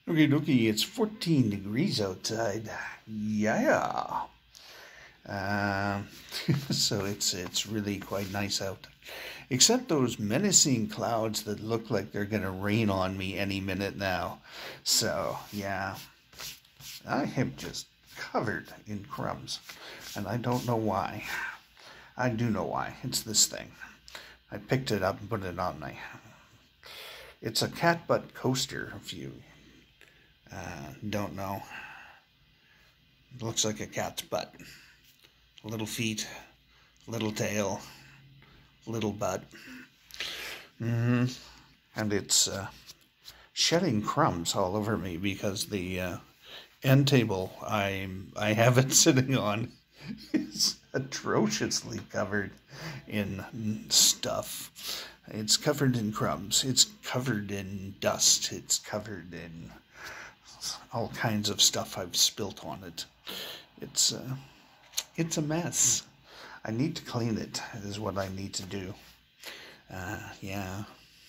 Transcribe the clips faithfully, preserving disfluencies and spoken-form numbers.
Okay, dokie, it's fourteen degrees outside. Yeah. Um, so it's it's really quite nice out. Except those menacing clouds that look like they're gonna rain on me any minute now. So yeah, I am just covered in crumbs, and I don't know why. I do know why. It's this thing. I picked it up and put it on my. It's a cat butt coaster. If you uh, don't know, it looks like a cat's butt. Little feet, little tail, little butt. Mm-hmm. And it's uh, shedding crumbs all over me because the uh, end table I I have it sitting on is atrociously covered in stuff. It's covered in crumbs. It's covered in dust. It's covered in all kinds of stuff I've spilt on it. It's uh, it's a mess. I need to clean it, is what I need to do. Uh, yeah.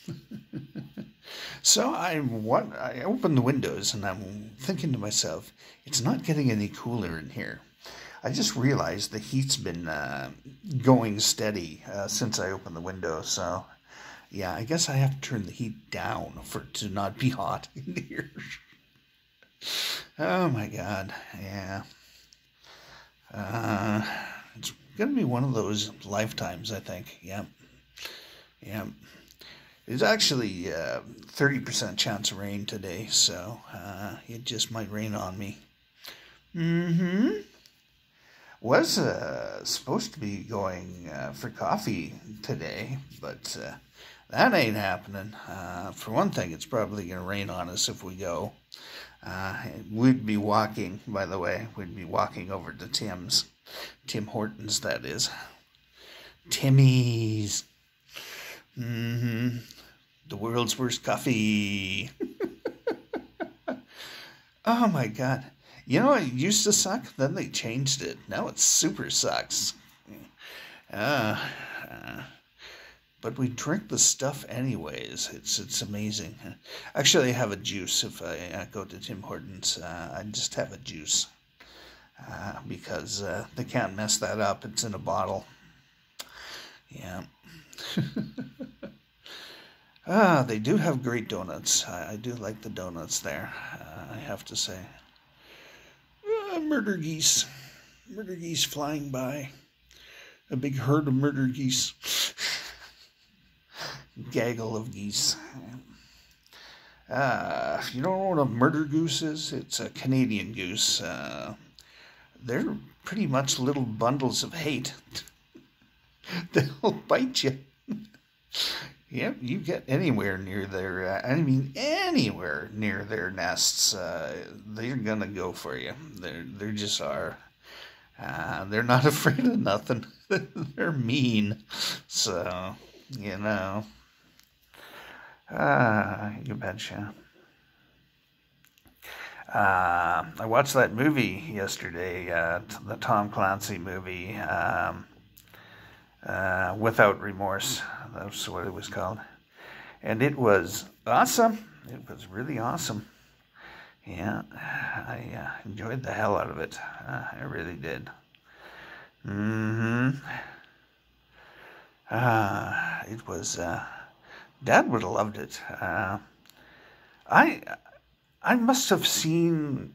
So I what I opened the windows and I'm thinking to myself, it's not getting any cooler in here. I just realized the heat's been uh, going steady uh, since I opened the window. So yeah, I guess I have to turn the heat down for it to not be hot in here. Oh my God, yeah. Uh, it's gonna be one of those lifetimes, I think. Yep, yep. There's actually uh, thirty percent chance of rain today, so uh, it just might rain on me. Mm-hmm. Was uh, supposed to be going uh, for coffee today, but uh, that ain't happening. Uh, for one thing, it's probably going to rain on us if we go. Uh, we'd be walking, by the way, we'd be walking over to Tim's. Tim Hortons, that is. Timmy's. Mm-hmm. The world's worst coffee. Oh my God. You know, it used to suck, then they changed it. Now it super sucks. Uh, uh, but we drink the stuff anyways. It's it's amazing. Actually, I have a juice if I uh, go to Tim Hortons. Uh, I just have a juice. Uh, because uh, they can't mess that up. It's in a bottle. Yeah. Ah, they do have great donuts. I, I do like the donuts there, uh, I have to say. Uh, murder geese. Murder geese flying by. A big herd of murder geese. Gaggle of geese. Uh, if you don't know what a murder goose is, it's a Canadian goose. Uh, they're pretty much little bundles of hate. They'll bite you. Yep, you get anywhere near their, uh, I mean anywhere near their nests, uh, they're gonna go for you. They're, they just are. Uh, they're not afraid of nothing. They're mean. So, you know. Ah, uh, you betcha. Uh, I watched that movie yesterday, uh, the Tom Clancy movie, um, uh, Without Remorse. That's what it was called. And it was awesome. It was really awesome. Yeah, I uh, enjoyed the hell out of it. Uh, I really did. Mm-hmm. Uh, it was, uh, Dad would have loved it. Uh, I, I must have seen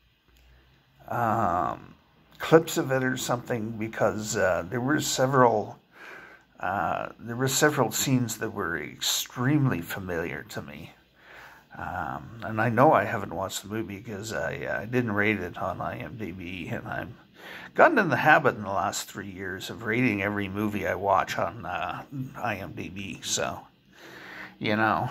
um, clips of it or something because uh, there were several, uh, there were several scenes that were extremely familiar to me. Um, and I know I haven't watched the movie because I, uh, I didn't rate it on IMDb, and I've gotten in the habit in the last three years of rating every movie I watch on uh, IMDb. So, you know.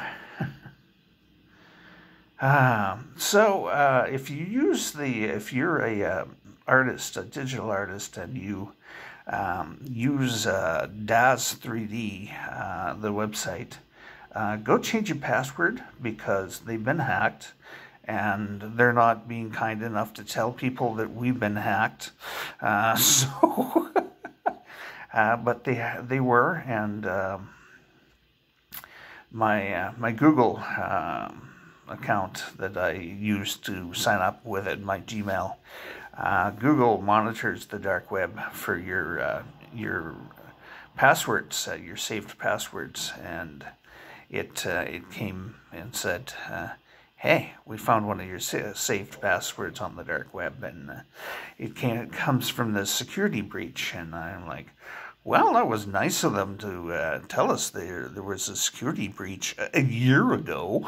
um, so uh, if you use the, if you're a uh, artist, a digital artist, and you um, use uh, Daz three D, uh, the website. Uh, go change your password because they've been hacked and they're not being kind enough to tell people that we've been hacked. Uh, so, uh, but they they were, and um, my uh, my Google uh, account that I use to sign up with it, my Gmail. Uh, Google monitors the dark web for your uh, your passwords, uh, your saved passwords, and it uh, it came and said, uh, "Hey, we found one of your sa saved passwords on the dark web," and uh, it came it comes from the security breach, and I'm like, well, that was nice of them to uh, tell us there there was a security breach a year ago.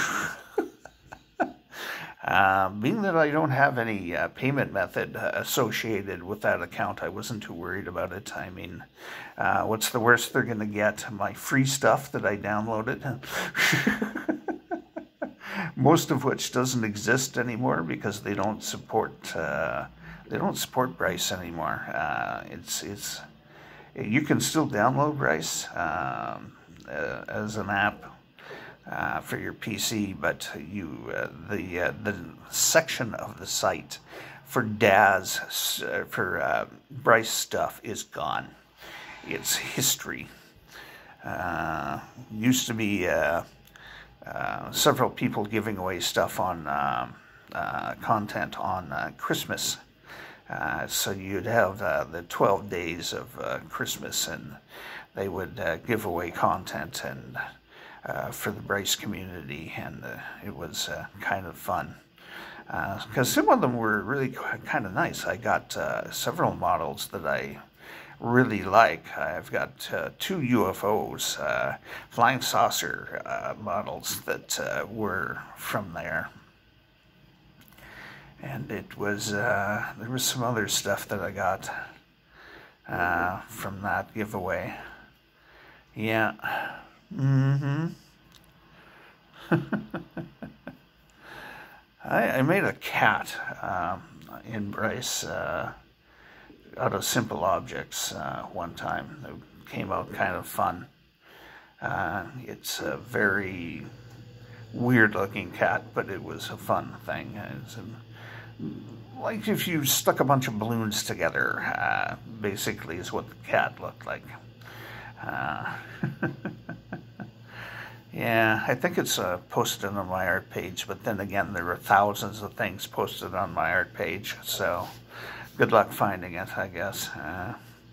Uh, being that I don't have any uh, payment method uh, associated with that account, I wasn't too worried about it. I mean, uh, what's the worst they're going to get? My free stuff that I downloaded? Most of which doesn't exist anymore because they don't support uh, they don't support Bryce anymore. Uh, it's it's you can still download Bryce um, uh, as an app. Uh, for your P C, but you uh, the uh, the section of the site for D A Z uh, for uh, Bryce stuff is gone. It's history. Uh, used to be uh, uh, several people giving away stuff on uh, uh, content on uh, Christmas. Uh, so you'd have uh, the twelve days of uh, Christmas, and they would uh, give away content and. Uh, for the Bryce community, and uh, it was uh, kind of fun because uh, some of them were really kind of nice. I got uh, several models that I really like. I've got uh, two U F Os, uh, flying saucer uh, models that uh, were from there, and it was uh, there was some other stuff that I got uh, from that giveaway. Yeah. Mm-hmm. I, I made a cat um, in Bryce uh, out of simple objects uh, one time. It came out kind of fun. Uh, it's a very weird-looking cat, but it was a fun thing. It's a, like if you stuck a bunch of balloons together, uh, basically is what the cat looked like. Uh, yeah, I think it's uh, posted on my art page, but then again, there are thousands of things posted on my art page, so good luck finding it, I guess. Uh,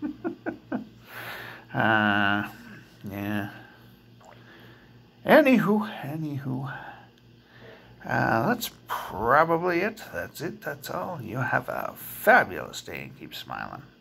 uh, yeah. Anywho, anywho, uh, that's probably it. That's it. That's all. You have a fabulous day and keep smiling.